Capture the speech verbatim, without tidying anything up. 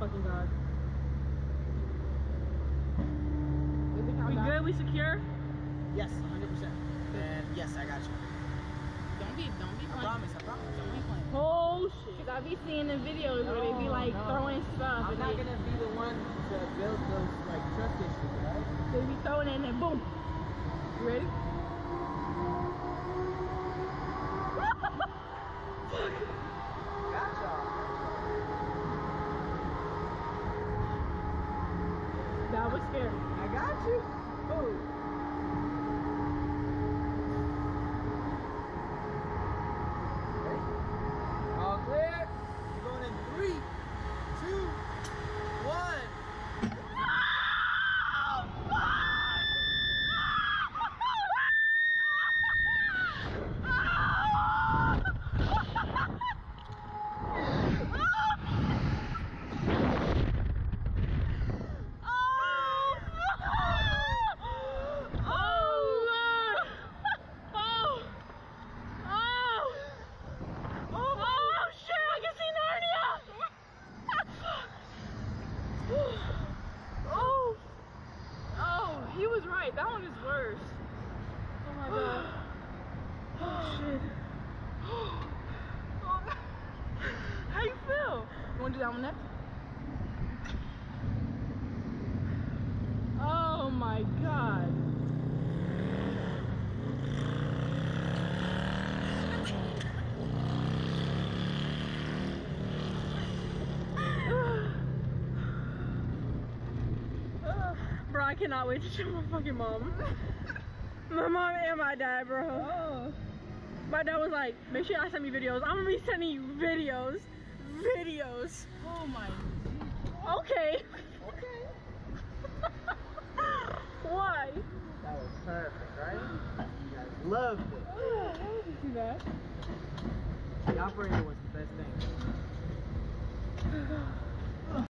fucking god. We good? We secure? Yes, one hundred percent. And yes, I got you. Don't be, don't be I playing. promise, I promise. Don't be playing. Oh shit. Cause I be seeing the videos where they be like no. throwing stuff. I'm and not they, gonna be the one to build those like trust issues, right? They be throwing it and then boom. You ready? Gotcha. That was scary. I got you. Oh. All clear. You're going in three, two, one. He was right. That one is worse. Oh my god. Oh shit. Oh god. How you feel? You wanna do that one next? Oh my god. Bro, I cannot wait to show my fucking mom. My mom and my dad, bro. Oh. My dad was like, make sure you send me videos. I'm gonna be sending you videos. Videos. oh my. Okay. Okay. Why? That was perfect, right? You guys loved it. Oh, how did you do that? The operator was the best thing.